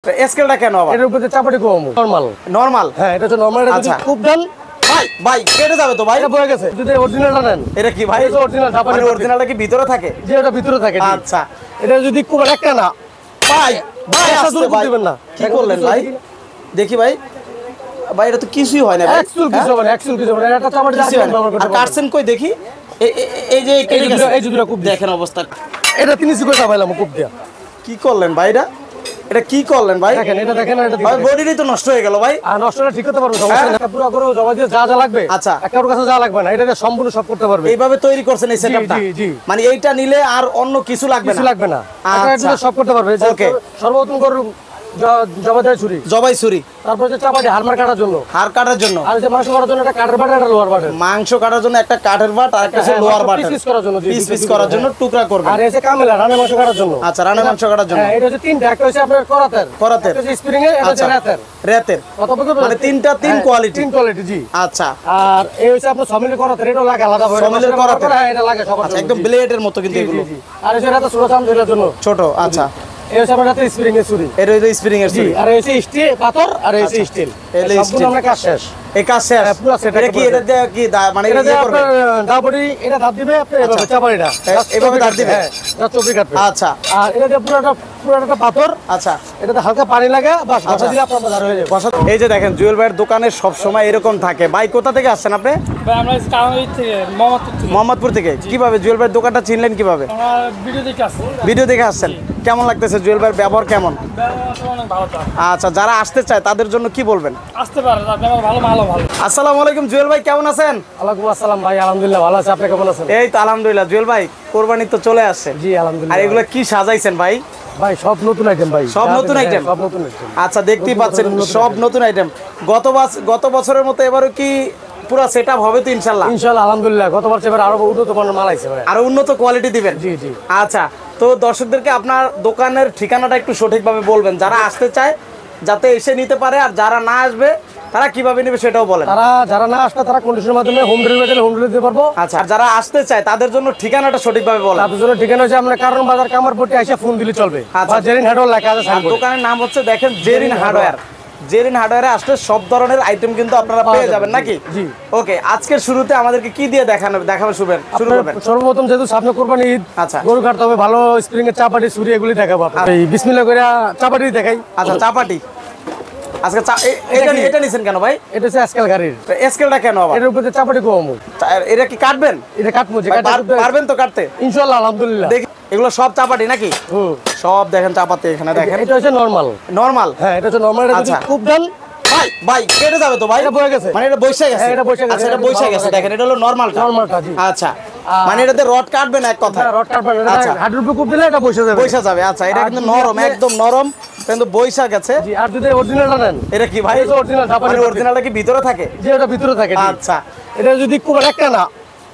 স্কেলটা কেন আবার? এর উপরে চাপাটি কম নরমাল। নরমাল? হ্যাঁ, এটা হচ্ছে নরমাল। এটা যদি খুব দেন ভাই কেটে যাবে তো ভাই। এটা বয়ে গেছে। যদি অরিজিনালটা নেন, এটা কি ভাই? এটা অরিজিনাল চাপাটি। অরিজিনালটা কি ভিতরে থাকে? যে এটা ভিতরে থাকে। আচ্ছা, এটা যদি খুব একটা না ভাই আসতে দিবেন না। কি করলেন ভাই? দেখি ভাই, ভাই এটা তো কিছুই হয় না ভাই। এক্সেল কিছু হবে না, এক্সেল কিছু হবে না। এটা চাপাটি ব্যবহার করতে আর কাটছেন কই দেখি? এই যে এই যে খুব দেখেন অবস্থা। এটা 3 করে চাপাইলাম খুব দিয়া। কি করলেন ভাই? এটা কি করলেন ভাই? দেখেন, এটা দেখেন, এটা ভাই বডিটাই তো নষ্ট হয়ে গেল ভাই। আর নষ্টটা ঠিক করতে পারবো, সমস্যা নেই। পুরো করে জমা দিয়ে যা লাগবে, আচ্ছা, একার কাছে যা লাগবে না, এটা সম্পূর্ণ সব করতে পারবে। এইভাবে তৈরি করছেন এই সেটআপটা? জি। মানে এইটা নিলে আর অন্য কিছু লাগবে না? কিছু লাগবে না, আচ্ছা, এটা সব করতে পারবে। ওকে। সর্বপ্রথম করব জবাই ছুরি, তারপর হচ্ছে চাপাটি হাড় কাটার জন্য, আর যে মাংস কাটার জন্য একটা কাঠের বাট, একটা লোহার বাট। মাংস কাটার জন্য একটা কাঠের বাট আর একটা লোহার বাট, পিস পিস করার জন্য টুকরা করবে। আর এই যে কামেলা রানে মাংস কাটার জন্য। আচ্ছা, রানে মাংস কাটার জন্য। হ্যাঁ, এটা হচ্ছে তিনটা। একটা হচ্ছে আপনার করাতের, একটা হচ্ছে স্প্রিং এর, এটা হচ্ছে রাতের। মানে তিন কোয়ালিটি। জি। আচ্ছা, আর এই হচ্ছে আপনার সমিলের করাতের, এটা লাগে আলাদা ভাবে। সমিলের করাতের, হ্যাঁ, এটা লাগে সবার। আচ্ছা, একদম ব্লেডের মতো কিন্তু এগুলো। আর এই যে রাতে ছোট চাম ধরার জন্য ছোট। আচ্ছা, এই হচ্ছে আপনার রাতে স্প্রিং এর ছুরি। এর হইলো স্প্রিং এর ছুরি। আর এই হচ্ছে স্টিল পাথর, আর এই হচ্ছে স্টিল। সম্পূর্ণ আমরা কাজ শেষ। এই কাজ শেষ। পুরো সেট। এটা কি এটা দিয়ে কি মানে এটা দিয়ে করবে? আপনার দাবড়ি এটা দাব দিবে, আপনি এভাবে চাপাড়িটা এভাবে দাব দিবে। হ্যাঁ, চব্বি কাটবে। আচ্ছা, আর এটা দিয়ে পুরোটা পাথর। আচ্ছা, এটাতে হালকা পানি লাগে, বাস বসা দিলে আপনার বাজার হয়ে যাবে। এই যে দেখেন জুয়েল ভাইয়ের দোকানে সব সময় এরকম থাকে। ভাই কোথা থেকে আসছেন আপনি? ভাই আমরা কারণই থেকে মোহাম্মদপুর থেকে। কিভাবে জুয়েল ভাইয়ের দোকানটা চিনলেন কিভাবে? আমরা ভিডিও দেখে আসছি। ভিডিও দেখে আসছেন। কেমন লাগতেছে জুয়েল ভাইয়ের ব্যবহার কেমন? অনেক ভালো। আচ্ছা, যারা আসতে চায় তাদের জন্য কি বলবেন? আসতে পারে, ব্যবহার ভালো। আসসালামু আলাইকুম জুয়েল ভাই, কেমন আছেন? ওয়ালাইকুম আসসালাম ভাই, আলহামদুলিল্লাহ ভালো আছি। আপনি কেমন আছেন? এই তো আলহামদুলিল্লাহ। জুয়েল ভাই কোরবানি তো চলে আসছে। জি আলহামদুলিল্লাহ। আর এগুলো কি সাজাইছেন ভাই? ভাই সব নতুন আইটেম ভাই। সব নতুন আইটেম? সব নতুন আইটেম। আচ্ছা, দেখতেই পাচ্ছেন সব নতুন আইটেম। গত বছরের মতো এবারও কি পুরো সেটআপ হবে তো ইনশাআল্লাহ? ইনশাআল্লাহ আলহামদুলিল্লাহ। গত বছর এবার আরো উন্নত মানের মাল আইছে ভাই। আরো উন্নত কোয়ালিটি দিবেন? জি জি। আচ্ছা, তো দর্শকদেরকে আপনার দোকানের ঠিকানাটা একটু সঠিকভাবে বলবেন, যারা আসতে চায় যাতে এসে নিতে পারে, আর যারা না আসবে তারা কিভাবে নেবে সেটাও বলেন। যারা না আসবে তারা কন্ডিশনের মাধ্যমে হোম ডেলিভারি দিতে পারবো। আচ্ছা, আর যারা আসতে চায় তাদের জন্য ঠিকানাটা সঠিকভাবে বলেন। তাদের জন্য ঠিকানা হচ্ছে আমরা কারণ বাজার কামারপট্টি এসে ফোন দিলে চলবে। আচ্ছা, জেরিন হার্ডওয়্যার লেখা আছে। দোকানের নাম হচ্ছে দেখেন জেরিন হার্ডওয়্যার। জেরিন হার্ডওয়্যারে আসলে সব ধরনের আইটেম কিন্তু আপনারা পেয়ে যাবেন নাকি? জি। ওকে, আজকের শুরুতে আমাদেরকে কি দিয়ে দেখাবেন? শুরু করবেন। সর্বপ্রথম যেহেতু সামনে কোরবানি ঈদ, আচ্ছা, গরু কাটতে হবে, ভালো স্প্রিং এর চাপাটি ছুরি এগুলি দেখাবো। এই বিসমিল্লাহ করে চাপাটি দেখাই। আচ্ছা, চাপাটি আজকে এটা নিছেন কেন ভাই? এটা হচ্ছে স্কেল গাড়ির। স্কেলটা কেন আবার? এর উপরে চাপাটি কম। এটা কি কাটবেন? এটা কাটবো। পারবেন তো কাটতে? ইনশাআল্লাহ আলহামদুলিল্লাহ। দেখি এগুলো সব চাপাটি নাকি? সব দেখেন চাপাতি এখানে দেখেন। এটা হচ্ছে নরমাল। হ্যাঁ, এটা হচ্ছে নরমাল। এটা যদি খুব দেন ভাই কেটে যাবে তো ভাই। এটা বয়ে গেছে। মানে এটা বৈশা গেছে? হ্যাঁ, এটা বৈশা গেছে। আচ্ছা, এটা বৈশা গেছে। দেখেন এটা হলো নরমালটা। জি। আচ্ছা, মানে এটাতে রড কাটবে না এক কথা? রড কাটবে না। আচ্ছা, হাড়ের উপর খুব দিলে এটা বৈশা যাবে। আচ্ছা, এটা কিন্তু নরম, একদম নরম, কিন্তু বৈশা গেছে। জি। আর যদি অরিজিনালটা নেন, এটা কি ভাই? অরিজিনাল চাপাটি। মানে অরিজিনালটা কি ভিতরে থাকে? যে এটা ভিতরে থাকে। আচ্ছা, এটা যদি খুব একটা না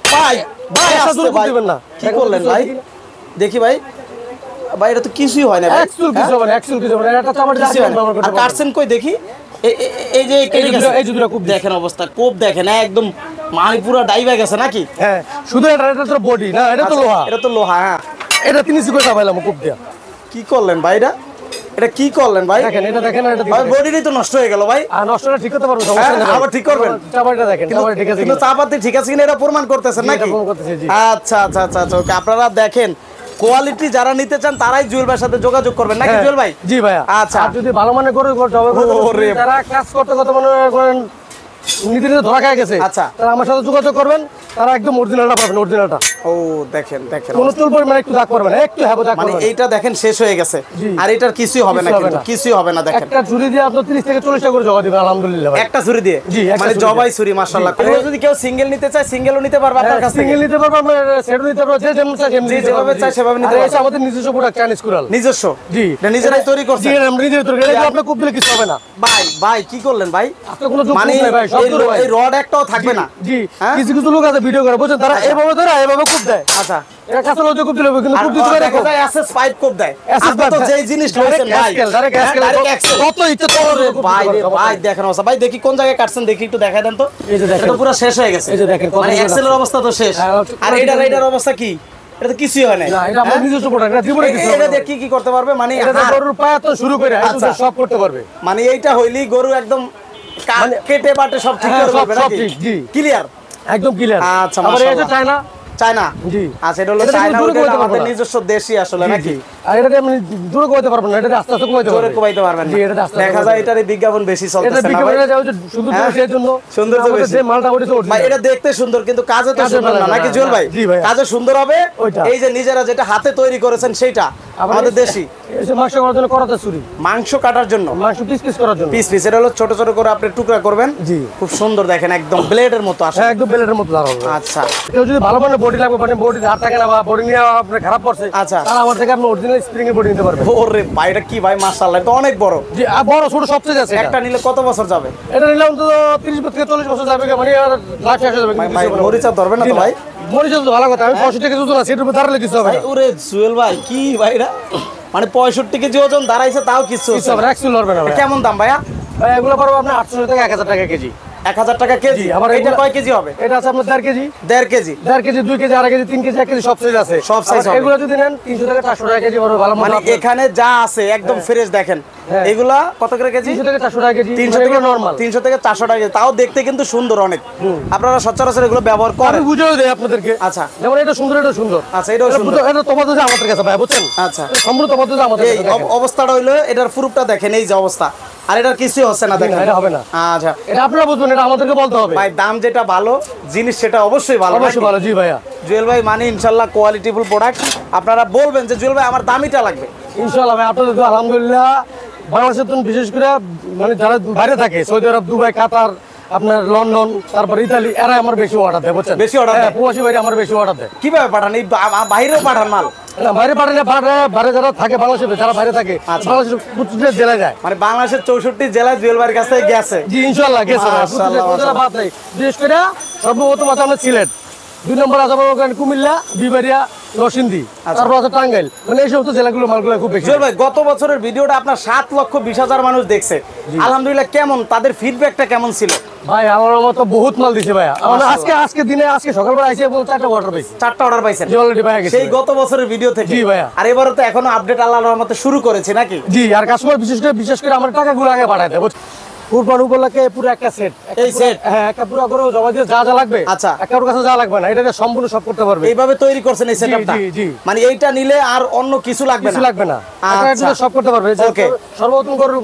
ভাই আসতে দিবেন না। কি করলেন ভাই? দেখি ভাই, এটা তো কিছুই হয় না ভাই। এক্সেল কিছু হবে না, এটা চাপাটি ব্যবহার করতে পারবেন। কাটছেন কই দেখি? এই যে খুব দেখেন অবস্থা, কোপ দেখেন একদম মানে পুরো ডাইভা গেছে নাকি? হ্যাঁ, শুধু এটা তো বডি না, এটা তো লোহা। এটা তো লোহা। হ্যাঁ, এটা 3 করে চাপাইলাম খুব দিয়া। কি করলেন ভাই? এটা কি করলেন ভাই? দেখেন, এটা দেখেন, এটা ভাই বডিটাই তো নষ্ট হয়ে গেল ভাই। আর নষ্টটা ঠিক করতে পারবো, সমস্যা নেই। আবার ঠিক করবেন? চাপাটিটা দেখেন, চাপাটি ঠিক আছে কিন্তু চাপাতি ঠিক আছে কিনা এটা প্রমাণ করতেছেন নাকি? প্রমাণ করতেছি। জি। আচ্ছা, ওকে। আপনারা দেখেন কোয়ালিটি যারা নিতে চান তারাই জুয়েল ভাইয়ের সাথে যোগাযোগ করবেন নাকি জুয়েল ভাই? জি ভাইয়া। আচ্ছা, আর যদি ভালো মানে করে যারা কাজ করতে মনে করেন নিজে ধরা খায় গেছে, আচ্ছা, তারা আমার সাথে যোগাযোগ করবেন, তারা একদম অরিজিনালটা পাবেন। অরিজিনালটা ও দেখেন কোন চুল পরিমাণে একটু দাগ করবেন, একটু হ্যাঁ দাগ মানে এইটা দেখেন শেষ হয়ে গেছে। আর এটার কিছুই হবে না, কিন্তু কিছুই হবে না। দেখেন একটা ছুরি দিয়ে আপনি 30 থেকে 40 টাকা করে জমা দিবেন আলহামদুলিল্লাহ ভাই। একটা ছুরি দিয়ে? জি, মানে জবাই ছুরি মাশাআল্লাহ। যদি কেউ সিঙ্গেল নিতে চায় সিঙ্গেলও নিতে পারবে আপনার কাছ থেকে? সিঙ্গেল নিতে পারবে, আপনার সেটও নিতে পারবে, যে যেমন চায় যেভাবে চায় সেভাবে নিতে পারবে। আমাদের নিজস্ব প্রোডাক্ট চাইনিজ কুরাল। নিজস্ব? জি। এটা নিজেরাই তৈরি করছেন? জি, আমরা নিজেরাই তৈরি করি। আপনি খুব দিলে কিছু হবে না ভাই কি করলেন ভাই? আপনার কোনো মানে এই রড একটাও থাকবে না? জি। কিছু লোক আছে ভিডিও করে, বুঝছেন, তারা এইভাবে ধরে এইভাবে খুব দেয়। আচ্ছা, এটা কাছে লোক খুব দিলে কিন্তু খুব দিতে পারে। দেখা যায় এসএস পাইপ কোপ দেয়। আপনি তো যেই জিনিস লইছেন ভাই, ডাইরেক্ট কত ইচ্ছা তোর ভাই দেখেন অবস্থা। ভাই দেখি কোন জায়গায় কাটছেন, দেখি একটু দেখায় দেন তো। এটা তো পুরো শেষ হয়ে গেছে। এই যে দেখেন, মানে এক্সেলের অবস্থা তো শেষ। আর এটার অবস্থা কি? এটা তো কিছুই হয় না। না, এটা আমাদের নিজস্ব প্রোডাক্ট, এটা জীবনে কিছু এটা দিয়ে কি করতে পারবে মানে এটা গরুর পায়া তো শুরু করে আচ্ছা। সব করতে পারবে। মানে এইটা হইলি গরু একদম কেটে বাটে সব ঠিক হ্যাঁ, করে সব দেবে সব নাকি? ঠিক, জি। ক্লিয়ার। একদম ক্লিয়ার। আচ্ছা, আবার এই যে মাশাআল্লাহ। China, China. জি। আচ্ছা, এটা হলো এটা চায়না, দূরে ওটা করতে আমাদের পারবো না। নিজস্ব দেশি আসলে জি, নাকি? জি। আর এটা দিয়ে আপনি দূরে কোয়াইতে পারবেন না, এটা দিয়ে আস্তে আস্তে কোয়াইতে জোরে পারবেন। কোবাইতে পারবেন না। জি, এটা আস্তে আস্তে দেখা যায় এটার বিজ্ঞাপন বেশি এটা চলতেছে না বিক্রি ভাই? করে যাও যে শুধু হ্যাঁ? সেই জন্য সৌন্দর্য আমাদের বেশি। যে মালটা ওটা তো ভাই original। এটা দেখতে সুন্দর কিন্তু কাজে তো কাজে সুন্দর না ভালো নাকি না, জুয়েল ভাই? জি ভাই। কাজে সুন্দর হবে ওইটা। এই যে নিজেরা যেটা হাতে তৈরি করেছেন সেইটা আবার আমাদের দেশি এই যে মাংস করার জন্য করাতে ছুরি, মাংস কাটার জন্য মাংস পিস পিস করার জন্য। পিস পিস এটা হলো ছোট ছোট করে আপনি টুকরা করবেন। জি। খুব সুন্দর দেখেন একদম ব্লেডের মতো আসে। হ্যাঁ, একদম বেলেটের মতো দাঁড়াবে। আচ্ছা কেউ যদি ভালো মানে বডি লাগবে, মানে বডি হাত থাকে না বা বডি নিয়ে আপনার খারাপ পড়ছে, আচ্ছা। তাহলে আমার থেকে আপনি অরিজিনাল স্প্রিং এর বডি নিতে পারবেন। ওরে ভাই এটা কি ভাই মাশাআল্লাহ এটা অনেক বড়। জি, আর বড় ছোট সবচেয়ে আছে একটা নিলে কত বছর যাবে? এটা নিলে অন্তত 30 থেকে 40 বছর যাবে, মানে আর লাখ শেষ হয়ে যাবে। ভাই মরিচা ধরবে না তো ভাই? মরিচা তো ভালো কথা, আমি 65 কেজি ওজন আছে, এটার উপর দাঁড়ালে কিছু হবে ভাই না। ওরে জুয়েল ভাই কি ভাই এটা মানে 65 কেজি ওজন দাঁড়াইছে তাও কিছু কিছু হবে না, একচুয়ালি লড়বে না ভাই। কেমন দাম ভাইয়া? ভাই এগুলো পারবো আপনার 800 থেকে 1000 টাকা কেজি। 1000 টাকা কেজি। জি, আবার এটা এগুলা- কয় কেজি হবে? এটা আছে আপনার 1.5 KG, 1.5 KG. 1.5 KG, 2 KG, 2.5 KG, 3 KG, 1 KG, সব সাইজ আছে। সব size আবার হবে। এগুলো যদি নেন 300 থেকে 400 টাকা কেজি পড়বে, ভালো মানে মতো আপনার। এখানে যা আছে একদম ফ্রেশ দেখেন। হ্যাঁ। এগুলা কত করে কেজি? 300 থেকে 400 টাকা কেজি, 300 থেকে নরমাল। 300 থেকে 400 টাকা কেজি। তাও দেখতে কিন্তু সুন্দর অনেক। আপনারা সচরাচর এগুলো ব্যবহার আমি করেন? বুঝেও দেই আপনাদেরকে। আচ্ছা যেমন এটা সুন্দর, এটা সুন্দর। আচ্ছা, এটাও সুন্দর। এটা তোমার তো আমাদের কাছে ভাই, বুঝছেন? আচ্ছা। এটা সম্পূর্ণ তোমার তো আমাদের এই কাছে দেখেন। অবস্থাটা হইলো এটার প্রুফটা দেখেন এই যে অবস্থা। আর এটার কিছুই হচ্ছে না দেখেন। এটা হবে না। আচ্ছা এটা আপনারা বুঝবেন, এটা আমাদেরকে বলতে হবে। ভাই দাম যেটা ভালো জিনিস সেটা অবশ্যই ভালো অবশ্যই নাকি? ভালো, জি ভাইয়া। জুয়েল ভাই মানে ইনশাল্লাহ কোয়ালিটিফুল প্রোডাক্ট। আপনারা বলবেন যে জুয়েল ভাই আমার দামিটা লাগবে। ইনশাআল্লাহ ভাই, আপনাদের তো আলহামদুলিল্লাহ বাংলাদেশের তো বিশেষ করে মানে যারা বাইরে থাকে, সৌদি আরব, দুবাই, কাতার, আপনার লন্ডন, তারপর ইতালি, এরা আমার বেশি অর্ডার দেয়, বুঝছেন? বেশি order দেয়? হ্যাঁ, প্রবাসী বাইরে আমার বেশি অর্ডার দেয়। কিভাবে পাঠান? এই বাইরেও পাঠান মাল? না, বাইরে পাঠালে বাইরে যারা থাকে বাংলাদেশে, যারা বাইরে থাকে আচ্ছা। বাংলাদেশের প্রত্যেকটা জেলায় যায়। মানে বাংলাদেশের 64 জেলায় জুয়েল ভাইয়ের কাছে গেছে। জি, ইনশাআল্লাহ গেছে ভাই। মাশাআল্লাহ, প্রত্যেকটা জেলা বাদ নাই। বিশেষ করে সর্বপ্রথম আছে আমরা সিলেট, 2 নম্বর আছে আমার কুমিল্লা, বিবাড়িয়া, নরসিংদী, তারপর আছে টাঙ্গাইল। মানে এই সমস্ত জেলাগুলো মালগুলো খুব বেশি। জুয়েল ভাই গত বছরের ভিডিওটা আপনার 7,20,000 মানুষ দেখছে। আলহামদুলিল্লাহ কেমন তাদের ফিডব্যাকটা কেমন ছিল? ভাই আমার মতো বহুত মাল দিছে ভাই। আমার আজকে সকালবেলা আইসে বল 4টা অর্ডার পাইছি। 4টা অর্ডার পাইছেন? জি, অলরেডি পাই গেছে। সেই গত বছরের ভিডিও থেকে? জি ভাইয়া। আর এবারে তো এখনো আপডেট আল্লাহর রহমতে শুরু করেছে নাকি? জি, আর কাস্টমার বিশেষ করে আমার টাকাগুলো আগে পাঠায় দেয়, বুঝছেন? কুরবান উপলক্ষে পুরো একটা সেট। এই set? হ্যাঁ, একটা পুরো করে জমা দিয়ে যা যা লাগবে। আচ্ছা। কারোর কাছে যা লাগবে না, এটা দিয়ে সম্পূর্ণ সব করতে পারবে। এইভাবে তৈরি করছেন এই সেটআপটা? জি, জি। মানে এইটা নিলে আর অন্য কিছু লাগবে কিছু না? লাগবে না, আচ্ছা। এটা সব করতে পারবে। যে Okay. সর্বপ্রথম করুন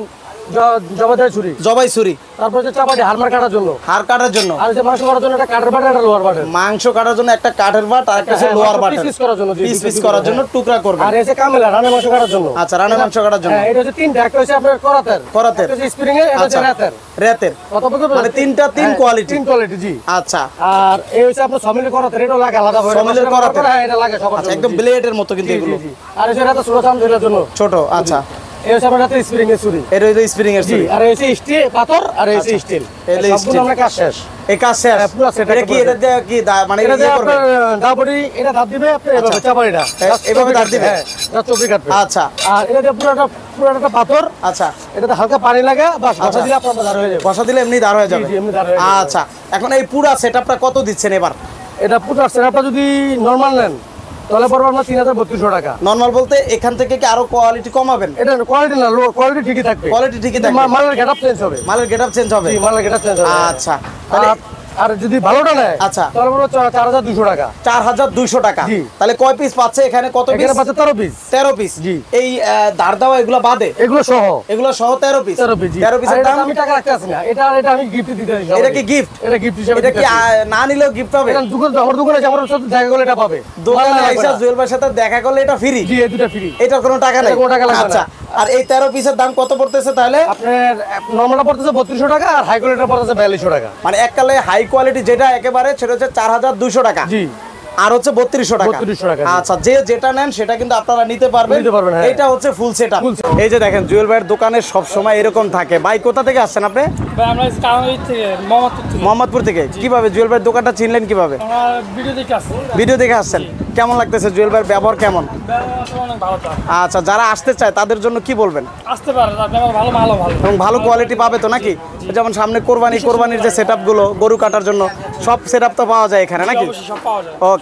জবা দেয় ছুরি, জবাই ছুরি, তারপর যে চাপাতি হারমার কাটার জন্য, হাড় কাটার জন্য, আর যে মাংস করার জন্য একটা কাঠের বাট, একটা লোহার বাট। মাংস কাটার জন্য একটা কাঠের বাট আর একটা হ্যাঁ, লোহার মাংস বাট, piece করার জন্য, জি, পিস দুটো পিস দুটো, করার জন্য হ্যাঁ। টুকরা করবেন। আর এসে কামেলা রান্না মাংস করার জন্য। আচ্ছা, রান্না মাংস কাটার জন্য। হ্যাঁ, এটা হচ্ছে 3টা, একটা হচ্ছে আপনার করাতের, করাতের। একটা হচ্ছে স্প্রিং এর, এটা হচ্ছে আচ্ছা। রাতের। রেতের। কত বছর মানে তিনটা তিন কোয়ালিটি। 3 কোয়ালিটি, জি। আচ্ছা আর এই হচ্ছে আপনার সমিলের করাতের, এটা লাগে আলাদা ভাবে। সমিলের করাতের? হ্যাঁ, এটা লাগে সবার আচ্ছা, জন্য, একদম জি। ব্লেডের মতো কিন্তু জি, জি, এগুলো জি। আর এই যে রাতে ছোট চামচ এটার জন্য ছোট। আচ্ছা, এই হচ্ছে আপনার রাতে স্প্রিং এর ছুরি। এটা হইলো স্প্রিং এর জি, ছুরি। আর এই হচ্ছে স্টিল পাথর, আর এই হচ্ছে স্টিল। এই হলো সবগুলো steel। আমরা কাজ শেষ। এই কাজ শেষ? হ্যাঁ, পুরো set এটা কি একটা এটা দিয়ে কি মানে এটা যে ইয়ে করবে? আপনার দাবড়ি, এটা ধাপ দিবে, আপনি এভাবে চাপাড়িটা এভাবে ধাপ দিবে? হ্যাঁ, এটা চপি কাটবে। আচ্ছা আর এটা দিয়ে পুরোটা পাথর, আচ্ছা, এটাতে হালকা পানি লাগা, বাস আচ্ছা। বসা দিলে আপনার বাজার হয়ে যাবে। বসা দিলে এমনি দাঁড় হয়ে যাবে? জি, এমনি দাঁড় হয়ে যাবে। আচ্ছা, এখন এই পুরা সেটআপটা কত দিচ্ছেন এবার? এটা পুরো সেটআপটা যদি নরমাল নেন তাহলে পড়বে আপনার 3300 টাকা। নরমাল বলতে এখান থেকে কি আরো কোয়ালিটি কমাবেন? এটা কোয়ালিটি না, লো কোয়ালিটি ঠিকই থাকবে। কোয়ালিটি ঠিকই থাকবে? মালের গেটআপ চেঞ্জ হবে। মালের গেটআপ চেঞ্জ হবে? জি, মালের গেটআপ চেঞ্জ হবে। আচ্ছা, তাহলে আর যদি ভালোটা নেয় আচ্ছা। তাহলে পড়বে 4200 টাকা। 4200 টাকা। জি। তাহলে কয় পিস পাচ্ছে এখানে? কত পিস? এখানে পাচ্ছে 13 পিস। 13 পিস। জি। এই দাঁড় দেওয়া এগুলো বাদে? এগুলো সহ এগুলো সহ 13 পিস? 13 পিস। 13 পিসের দাম? আমি টাকা রাখতে আসি না, এটা আমি গিফট দিতে আসি। এটা কি gift? এটা গিফট হিসেবে এটা কি দিতে আসি। না নিলেও গিফট হবে? এটা আমার দোকানে আছে, আমার সাথে দেখা করলে এটা পাবে। দোকানে মাল লাগবে আইসা না। জুয়েল ভাইয়ের সাথে দেখা করলে এটা ফ্রি? জি, এই দুটো ফ্রি। এটা কোনো টাকা নাই? এটা কোনো টাকা লাগবে না। আচ্ছা, আর এই 13 পিসের দাম কত পড়তেছে তাহলে? আপনার নরমালটা পড়তেছে 3200 টাকা, আর হাই কোয়ালিটিটা পড়তেছে 4200 টাকা। মানে এককালে হাই কোয়ালিটি যেটা একেবারে সেটা হচ্ছে 4200 টাকা। জি। আর হচ্ছে 3200 টাকা। 3200 টাকা, জি। আচ্ছা, যে যেটা নেন সেটা কিন্তু আপনারা নিতে পারবেন। নিতে পারবেন, হ্যাঁ। এটা হচ্ছে ফুল সেটআপ। Full setup। এই যে দেখেন জুয়েল ভাইয়ের দোকানে সব সময় এরকম থাকে। ভাই কোথা থেকে আসছেন আপনি? ভাই আমরা কারণ থেকে মোহাম্মদপুর থেকে মোহাম্মদপুর থেকে। কিভাবে জুয়েল ভাইয়ের দোকানটা চিনলেন কিভাবে? আমরা ভিডিও দেখে আসছি। ভিডিও দেখে আসছেন। কেমন লাগতেছে জুয়েল ভাইয়ের ব্যবহার কেমন? ব্যবহার অনেক ভালো। আচ্ছা, যারা আসতে চায় তাদের জন্য কি বলবেন? আসতে পারে, তার ব্যবহার ভালো ভালো ভালো। এবং ভালো কোয়ালিটি পাবে তো নাকি? যেমন সামনে কোরবানির যে সেটআপগুলো গরু কাটার জন্য সব সেটআপ তো পাওয়া যায় এখানে নাকি? অবশ্যই সব পাওয়া যায়। ওকে।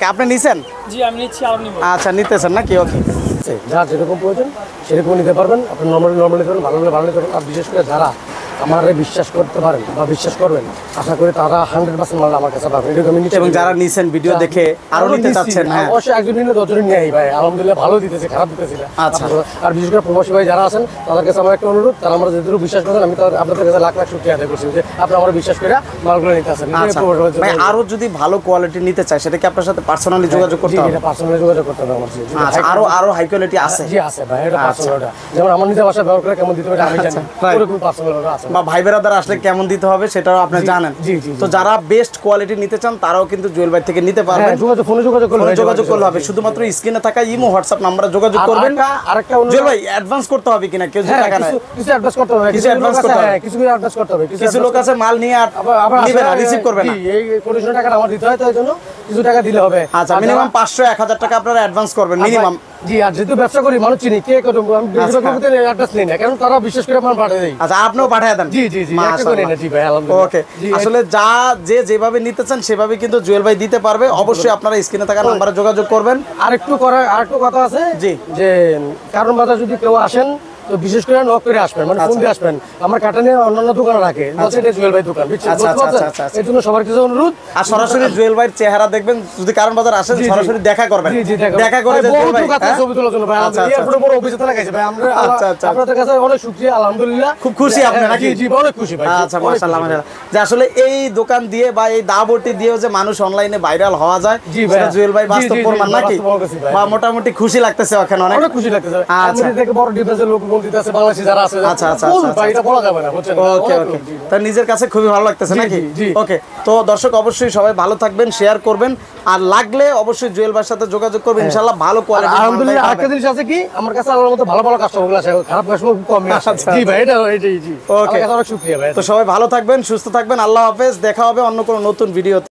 ওকে, আপনি নিছেন? জি আমি নিচ্ছি আর নিব। আচ্ছা, নিতেছেন নাকি? ওকে, যার যেরকম প্রয়োজন সেরকম নিতে পারবেন। আপনি নর্মালি নিতে পারেন, ভালো হলে ভালো নিতে পারেন। আর বিশেষ করে যারা আমার বিশ্বাস করতে পারেন বা বিশ্বাস করবেন, আশা করি তারা 100% মাল আমার কাছে পাবেন। এরকম আমি এবং যারা নিছেন ভিডিও দেখে আরো নিতে চাচ্ছেন, হ্যাঁ অবশ্যই একজন নিলে 10 জন নিয়ে ভাই, আলহামদুলিল্লাহ ভালো দিতেছে, খারাপ দিতেছে না। আচ্ছা। আর বিশেষ করে প্রবাসী ভাই যারা আছেন তাদের কাছে আমার একটা অনুরোধ, তারা আমরা যেটুকু বিশ্বাস করেন, আমি তাদের আপনাদের কাছে লাখ লাখ শুকরিয়া আদায় করছি যে আপনি আমার বিশ্বাস করে মালগুলো নিতে আসেন। আচ্ছা ভাই, আরো যদি ভালো কোয়ালিটি নিতে চায় সেটা কি আপনার সাথে পার্সোনালি যোগাযোগ করতে হবে? এটা পার্সোনালি যোগাযোগ করতে হবে আমার সাথে। আচ্ছা, আরো হাই কোয়ালিটি আছে? জি আছে ভাই, এটা পার্সোনাল। যেমন আমার নিজে বাসা ব্যবহার করে কেমন দিতে হবে আমি জানি, right. ওরকম পার্সোনাল আছে। বা ভাই বেরাদার আসলে কেমন দিতে হবে সেটাও আপনি জানেন। জি, জি, তো যারা বেস্ট কোয়ালিটি নিতে চান তারাও কিন্তু জুয়েল ভাই থেকে নিতে পারবেন। ফোনে যোগাযোগ করলে ফোনে যোগাযোগ করলে হবে, শুধুমাত্র স্ক্রিনে থাকা ইমো হোয়াটসঅ্যাপ নম্বরে যোগাযোগ করবেন। আরেকটা জুয়েল ভাই অ্যাডভান্স করতে হবে কিনা? কেউ যদি টাকা নেয় কিছু অ্যাডভান্স করতে হবে, কিছু advance করতে হবে। কিছু অ্যাডভান্স করতে হবে। কিছু লোক আছে মাল নিয়ে আর নিবে না, রিসিভ করবে না। এই কন্ডিশন টাকা আমার দিতে হয়, তাই জন্য কিছু টাকা দিলে হবে। আচ্ছা, মিনিমাম 500-1000 টাকা আপনারা অ্যাডভান্স করবেন মিনিমাম। জি, আর যেহেতু ব্যবসা করি মানুষ চিনি কে কত, আমি বেশিরভাগ লোকের অ্যাড্রেস নেই না, কারণ তারা বিশেষ করে আমার পাঠিয়ে দেয়। আচ্ছা, আপনিও পাঠিয়ে দেন? জি জি জি, একটা করে না। জি ভাই, আলহামদুলিল্লাহ। ওকে, জি, আসলে যেভাবে নিতে চান সেভাবে কিন্তু জুয়েল ভাই দিতে পারবে। অবশ্যই আপনারা স্ক্রিনে থাকা নাম্বারে যোগাযোগ করবেন। আরেকটু কথা আছে জি। যে কারণ বাজার যদি কেউ আসেন তো বিশেষ করে নক করে আসবেন, মানে ফোন দিয়ে আসবেন। আমার কাটানে অন্যান্য দোকান রাখে, বলছে এটা জুয়েল ভাই দোকান, বুঝছেন? আচ্ছা, আচ্ছা, আচ্ছা, আচ্ছা। এর জন্য সবার কাছে অনুরোধ, আর সরাসরি জুয়েল ভাইয়ের চেহারা দেখবেন, যদি কারণ বাজার আসেন জি, জি। সরাসরি দেখা করবেন। জি জি, দেখা করে যে জুয়েল ভাই, হ্যাঁ? ছবি তোলার জন্য ভাই, আচ্ছা, আমাদের আচ্ছা, এয়ারপোর্টে বড় অফিসে থাকা গেছে ভাই, আমরা আচ্ছা, আচ্ছা। আপনাদের কাছে অনেক শুকরিয়া, আলহামদুলিল্লাহ। খুব খুশি আপনি নাকি? জি জি, অনেক খুশি ভাই। আচ্ছা, মাশাআল্লাহ, মাশাআল্লাহ। যে আসলে এই দোকান দিয়ে বা এই দাবটি দিয়েও যে মানুষ অনলাইনে ভাইরাল হওয়া যায়, জি ভাই। সেটা জুয়েল ভাই জি, বাস্তব জি, জি, প্রমাণ নাকি? বাস্তব বলতেছি ভাই। বা মোটামুটি খুশি লাগতেছে ওখানে অনেক। অনেক খুশি লাগতেছে। আচ্ছা। আমি থেকে বড় ডিফেন্সের লোক বলতে আছে, বাংলাদেশি যারা আছে, আচ্ছা, আচ্ছা, বলুন আচ্ছা, ভাই, এটা বলা যাবে না, বুঝছেন? ওকে ওকে, তার নিজের কাছে খুবই ভালো লাগতেছে জি, নাকি? জি, জি। ওকে, তো দর্শক অবশ্যই সবাই ভালো থাকবেন, শেয়ার করবেন, আর লাগলে অবশ্যই জুয়েল ভাইয়ের সাথে যোগাযোগ করবেন। ইনশাআল্লাহ ভালো কোয়ালিটি। আলহামদুলিল্লাহ। আরেকটা জিনিস আছে কি, আমার কাছে আল্লাহর মতো ভালো ভালো কাস্টমার আছে, খারাপ কাস্টমার খুব কমই আছে। আচ্ছা, জি ভাই, এটাই জি। ওকে, অনেক শুকরিয়া ভাই। তো সবাই ভালো থাকবেন, সুস্থ থাকবেন। আল্লাহ হাফেজ, দেখা হবে অন্য কোনো নতুন ভিডিও।